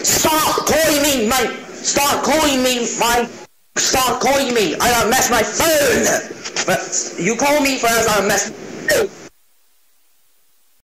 Stop calling me, mate! Stop calling me, mate! Stop calling me! I don't mess my phone! But you call me first, I mess.